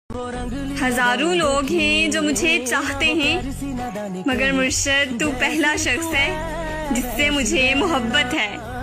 हजारों लोग हैं जो मुझे चाहते हैं, मगर मुर्शद तू पहला शख्स है जिससे मुझे मोहब्बत है।